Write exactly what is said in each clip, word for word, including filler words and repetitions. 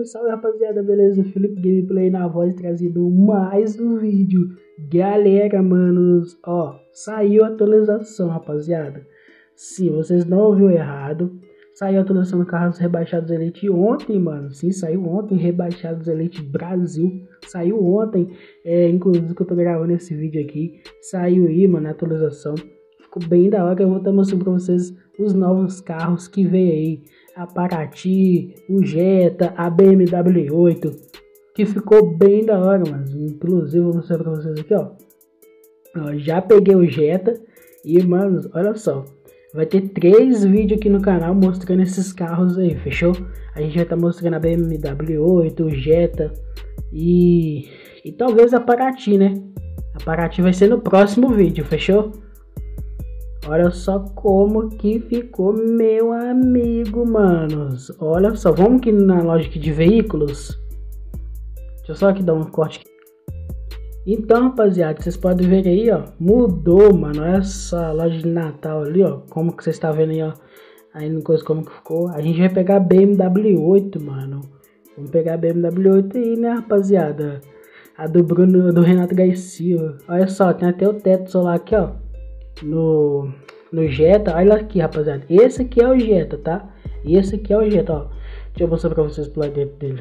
salve rapaziada, beleza? Felipe Gameplay na voz, trazendo mais um vídeo. Galera, manos, ó, saiu a atualização, rapaziada. Sim, vocês não ouviram errado. Saiu a atualização do Carros Rebaixados Elite ontem, mano. Sim, saiu ontem, Rebaixados Elite Brasil. Saiu ontem, é, inclusive que eu tô gravando esse vídeo aqui. Saiu aí, mano, a atualização. Ficou bem da hora, eu vou estar mostrando pra vocês os novos carros que veio aí. A Paraty, o Jetta, a B M W oito, que ficou bem da hora, mas inclusive vou mostrar pra vocês aqui, ó. ó já peguei o Jetta e, mano, olha só, vai ter três vídeos aqui no canal mostrando esses carros aí, fechou? A gente vai estar mostrando a B M W oito, o Jetta e, e talvez a Paraty, né? A Paraty vai ser no próximo vídeo, fechou? Olha só como que ficou, meu amigo, manos. Olha só, vamos aqui na loja de veículos. Deixa eu só aqui dar um corte. Então, rapaziada, vocês podem ver aí, ó. Mudou, mano. Olha só a loja de Natal ali, ó. Como que vocês estão vendo aí, ó. Aí no coisa como que ficou. A gente vai pegar a B M W oito, mano. Vamos pegar a B M W oito aí, né, rapaziada. A do Bruno, do Renato Garcia. Olha só, tem até o teto solar aqui, ó. No, no Jetta, olha aqui, rapaziada. Esse aqui é o Jetta, tá? E esse aqui é o Jetta, ó. Deixa eu mostrar pra vocês pro lado dentro dele.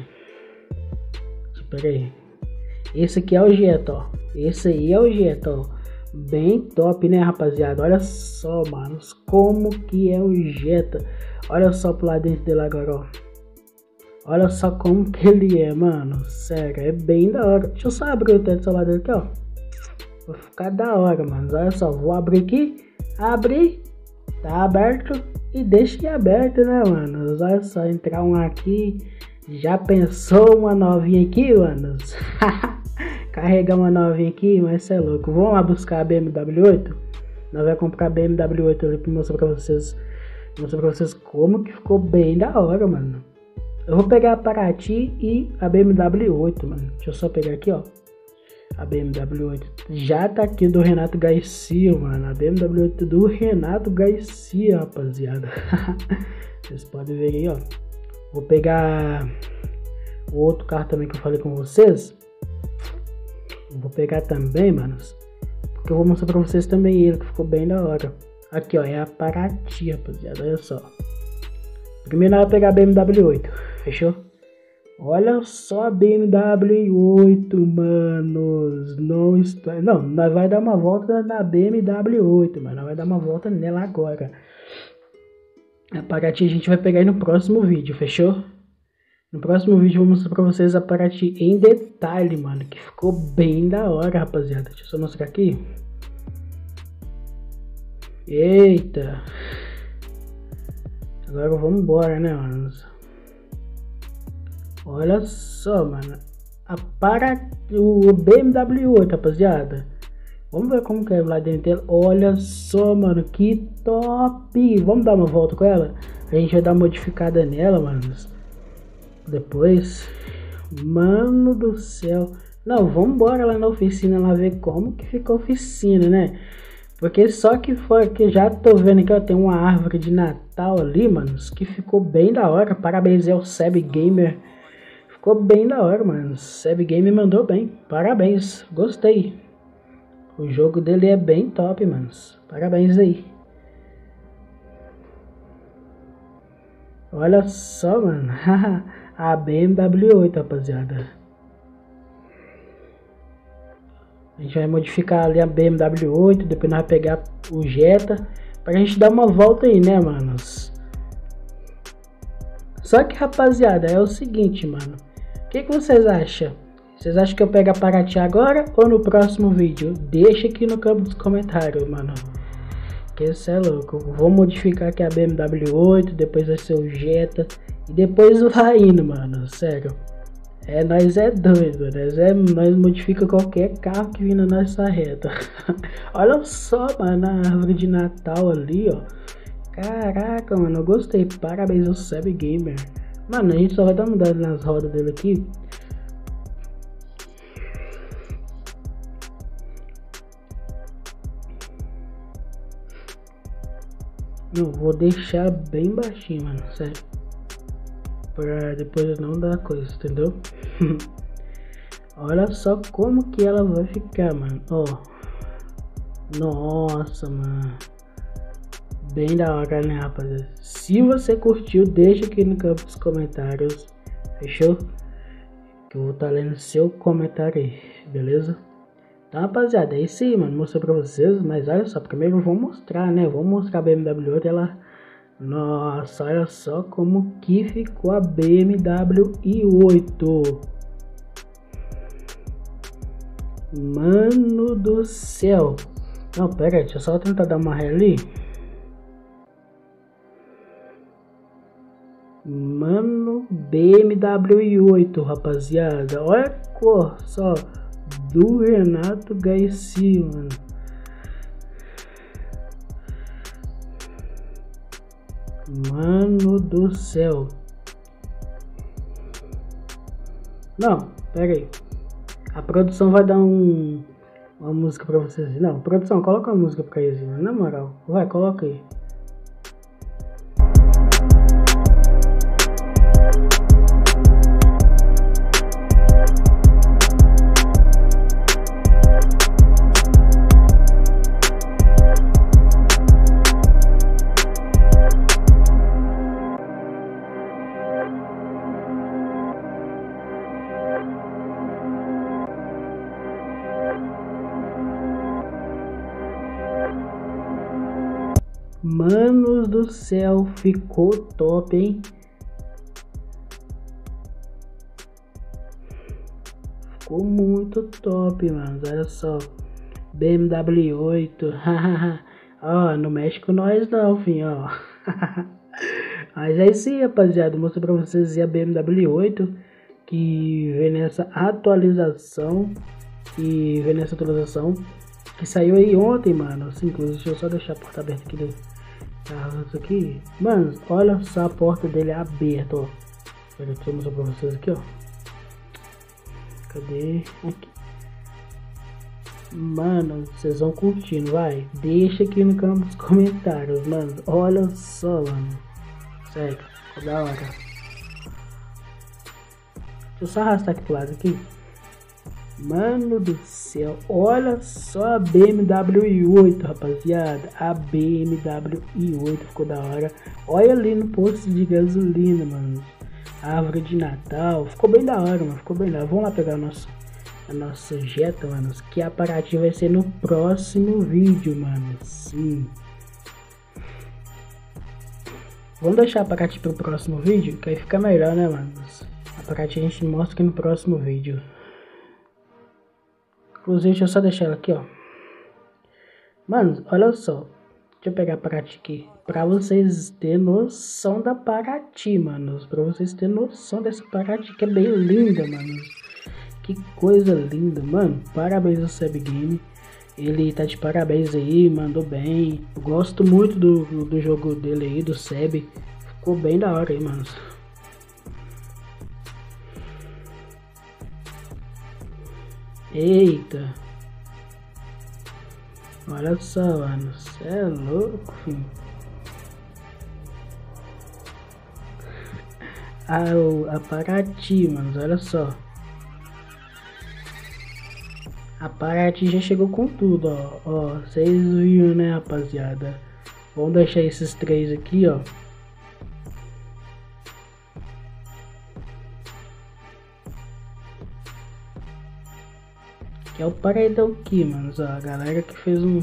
Espera aí. Esse aqui é o Jetta, ó. Esse aí é o Jetta, ó. Bem top, né, rapaziada? Olha só, manos, como que é o Jetta. Olha só pro lado dentro dele agora, ó. Olha só como que ele é, mano. Sério, é bem da hora. Deixa eu só abrir o teto solar dele aqui, ó. Vai ficar da hora, mano. Olha só, vou abrir aqui. Abrir. Tá aberto. E deixa aberto, né, mano? Olha só, entrar um aqui. Já pensou uma novinha aqui, mano? Carregar uma novinha aqui, mas cê é louco. Vamos lá buscar a B M W oito? Nós vamos comprar a B M W oito ali pra mostrar pra vocês. Mostrar pra vocês como que ficou bem da hora, mano. Eu vou pegar a Paraty e a B M W oito, mano. Deixa eu só pegar aqui, ó. A B M W oito já tá aqui do Renato Garcia, mano. A B M W oito do Renato Garcia, rapaziada. Vocês podem ver aí, ó. Vou pegar o outro carro também que eu falei com vocês. Vou pegar também, manos. Porque eu vou mostrar pra vocês também ele, que ficou bem da hora. Aqui, ó, é a Paraty, rapaziada. Olha só. Primeiro nós vamos pegar a B M W oito, fechou? Olha só a B M W oito, manos. Não está. Não, nós vai dar uma volta na B M W oito, mano. Nós vai dar uma volta nela agora. A Paraty a gente vai pegar aí no próximo vídeo, fechou? No próximo vídeo eu vou mostrar pra vocês a Paraty em detalhe, mano. Que ficou bem da hora, rapaziada. Deixa eu só mostrar aqui. Eita. Agora vamos embora, né, mano? Olha só, mano, a para o B M W oito, rapaziada. Vamos ver como que é lá dentro dela. Olha só, mano, que top. Vamos dar uma volta com ela. A gente vai dar uma modificada nela, mano. Depois, mano do céu. Não, vamos embora lá na oficina lá ver como que fica a oficina, né? Porque só que foi que já tô vendo que ó, tem uma árvore de Natal ali, mano, que ficou bem da hora. Parabéns ao Seb Gamer. Ficou bem da hora, mano. Seb Game mandou bem. Parabéns. Gostei. O jogo dele é bem top, mano. Parabéns aí. Olha só, mano. A B M W oito, rapaziada. A gente vai modificar ali a B M W oito. Depois nós vamos pegar o Jetta. Pra gente dar uma volta aí, né, manos? Só que, rapaziada, é o seguinte, mano. O que, que vocês acham? Vocês acham que eu pego a Paraty agora ou no próximo vídeo? Deixa aqui no campo dos comentários, mano. Que isso é louco. Vou modificar aqui a B M W oito, depois vai ser o Jetta. E depois vai indo, mano. Sério. É, nós é doido, nós, é, nós modifica qualquer carro que vir na nossa reta. Olha só, mano, a árvore de Natal ali, ó. Caraca, mano, eu gostei. Parabéns ao Seb Gamer. Mano, a gente só vai dar uma mudada nas rodas dele aqui. Não, vou deixar bem baixinho, mano, sério. pra depois não dar coisa, entendeu? Olha só como que ela vai ficar, mano. Ó, nossa, mano, bem da hora, né, rapaziada? Se você curtiu, deixa aqui no campo dos comentários, fechou? Que eu vou estar lendo seu comentário aí, beleza? Então, rapaziada, é isso aí, mano. Mostrei pra vocês, mas olha só, primeiro eu vou mostrar, né? Vou mostrar a B M W oito, ela... Nossa, olha só como que ficou a B M W i oito. Mano do céu. Não, pera aí, deixa eu só tentar dar uma ré ali. Mano, B M W i oito, rapaziada. Olha a cor só do Renato Gaeci, mano. Mano do céu. Não, pera aí. A produção vai dar um uma música pra vocês. Não, produção, coloca uma música pra eles, na moral. Vai, coloca aí. Manos do céu, ficou top, hein? Ficou muito top, mano. Olha só, B M W i oito. Ó, não mexe com nós não, fim, ó. Mas é isso aí, rapaziada. Vou mostrar pra vocês a B M W i oito, que vem nessa atualização. Que vem nessa atualização que saiu aí ontem, mano. Assim, deixa eu só deixar a porta aberta aqui do carro aqui. Mano, olha só a porta dele aberta, ó. Deixa eu mostrar pra vocês aqui, ó. Cadê? Aqui. Mano, vocês vão curtindo, vai. Deixa aqui no campo dos comentários, mano. Olha só, mano. Sério, ficou da hora. Deixa eu só arrastar aqui pro lado aqui. Mano do céu, olha só a B M W i oito, rapaziada. A B M W i oito ficou da hora. Olha ali no posto de gasolina, mano. A árvore de Natal. Ficou bem da hora, mano. Ficou bem da hora. Vamos lá pegar o nosso, a nossa Jetta, mano. Que a Paraty vai ser no próximo vídeo, mano. Sim. Vamos deixar a Paraty pro próximo vídeo, que aí fica melhor, né, mano? A Paraty a gente mostra aqui no próximo vídeo. Inclusive, deixa eu só deixar ela aqui, ó. Mano, olha só. Deixa eu pegar a Paraty aqui. Pra vocês terem noção da Paraty, mano. Pra vocês terem noção dessa Paraty que é bem linda, mano. Que coisa linda, mano. Parabéns ao Seb Game. Ele tá de parabéns aí, mandou bem. Eu gosto muito do, do jogo dele aí, do Seb. Ficou bem da hora aí, mano. Eita. Olha só, mano. Cê é louco, filho. A, a Paraty, mano. Olha só. A Paraty já chegou com tudo, ó. Ó, vocês viram, né, rapaziada? Vamos deixar esses três aqui, ó. Que é o paredão aqui, mano. Ó, a galera que fez um...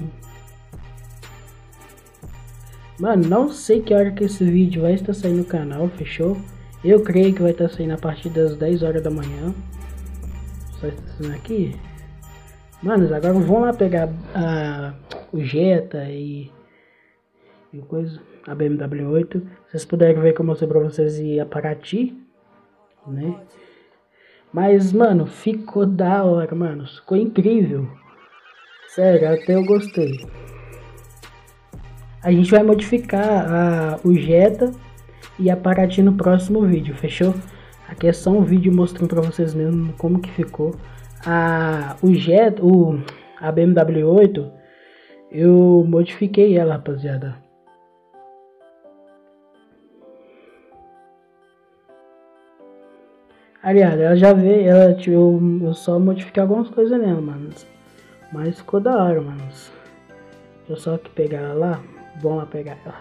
Mano, não sei que hora que esse vídeo vai estar saindo no canal, fechou? Eu creio que vai estar saindo a partir das dez horas da manhã. Só estacionando aqui. Mano, agora vamos lá pegar a, o Jetta e, e coisa, a B M W i oito. Vocês puderem ver que eu mostrei pra vocês e a Paraty, né? Mas, mano, ficou da hora, mano. Ficou incrível. Sério, até eu gostei. A gente vai modificar a, o Jetta e a Paraty no próximo vídeo, fechou? Aqui é só um vídeo mostrando pra vocês mesmo como que ficou. A, o Jetta, o, a B M W i oito, eu modifiquei ela, rapaziada. Aliás, ela já veio, ela, tipo, eu, eu só modifiquei algumas coisas nela, mano. Mas ficou da hora, mano. Deixa eu só que pegar ela lá. Vamos lá pegar ela.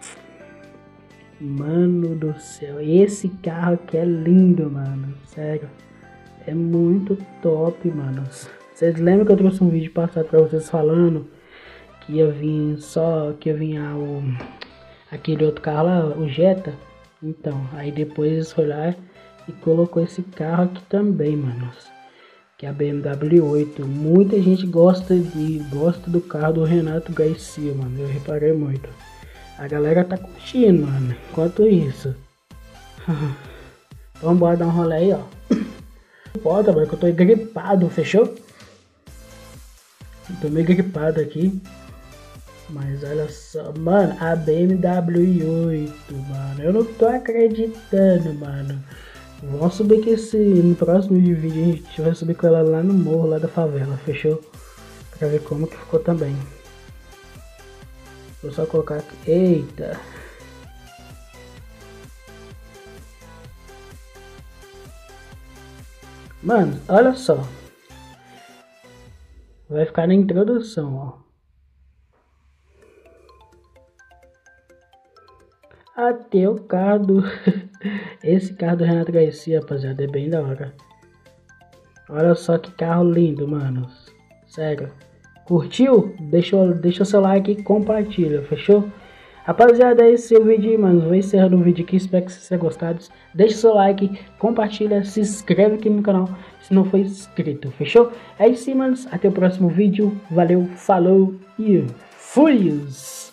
Mano do céu, esse carro aqui é lindo, mano. Sério. É muito top, mano. Vocês lembram que eu trouxe um vídeo passado pra vocês falando que ia vir só, que ia vir ah, o, aquele outro carro lá, o Jetta? Então, aí depois eles foi lá e colocou esse carro aqui também, mano. Que é a B M W oito. Muita gente gosta de gosta do carro do Renato Garcia, mano. Eu reparei muito. A galera tá curtindo, mano. Enquanto isso, vamos embora dar um rolê aí, ó. Foda, mano, que eu tô gripado, fechou? Tô meio gripado aqui. Mas olha só, mano, a B M W oito, mano. Eu não tô acreditando, mano. Vamos subir aqui esse, no próximo vídeo a gente vai subir com ela lá no morro, lá da favela, fechou? Pra ver como que ficou também. Vou só colocar aqui, eita. Mano, olha só. Vai ficar na introdução, ó. Até o carro do... Esse carro do Renato Garcia, rapaziada, é bem da hora. Olha só que carro lindo, mano. Sério. Curtiu? Deixa, deixa o seu like e compartilha, fechou? Rapaziada, esse é o vídeo aí, mano. Vou encerrando o vídeo aqui, espero que vocês tenham gostado. Deixa o seu like, compartilha, se inscreve aqui no canal se não for inscrito, fechou? É isso aí, mano. Até o próximo vídeo. Valeu, falou e fui!